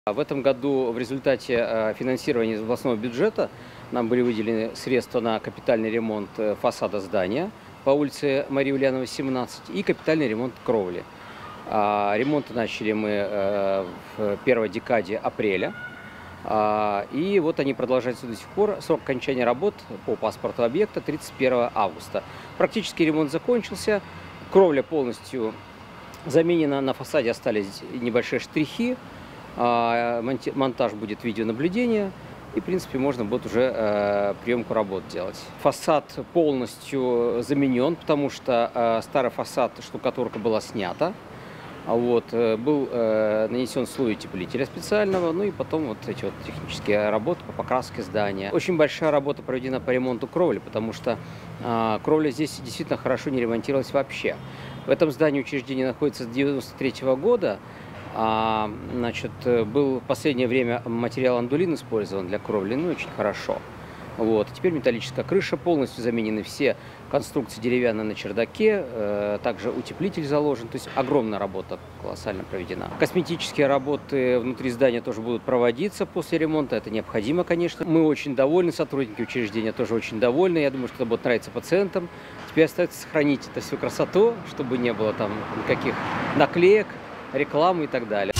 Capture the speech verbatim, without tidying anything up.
В этом году в результате финансирования из областного бюджета нам были выделены средства на капитальный ремонт фасада здания по улице Марии Ульяновой, семнадцать, и капитальный ремонт кровли. Ремонт начали мы в первой декаде апреля. И вот они продолжаются до сих пор. Срок окончания работ по паспорту объекта тридцать первое августа. Практически ремонт закончился. Кровля полностью заменена. На фасаде остались небольшие штрихи. Монтаж будет видеонаблюдения. И, в принципе, можно будет уже приемку работ делать. Фасад полностью заменен, потому что старый фасад, штукатурка была снята. Вот, был э, нанесен слой утеплителя специального, ну и потом вот эти вот технические работы по покраске здания. Очень большая работа проведена по ремонту кровли, потому что э, кровля здесь действительно хорошо не ремонтировалась вообще. В этом здании учреждение находится с девяносто третьего года. А, значит, был в последнее время материал андулин использован для кровли, ну очень хорошо. Вот. Теперь металлическая крыша, полностью заменены все конструкции деревянные на чердаке, э, также утеплитель заложен, то есть огромная работа колоссально проведена. Косметические работы внутри здания тоже будут проводиться после ремонта, это необходимо, конечно. Мы очень довольны, сотрудники учреждения тоже очень довольны, я думаю, что это будет нравиться пациентам. Теперь остается сохранить эту всю красоту, чтобы не было там никаких наклеек, рекламы и так далее.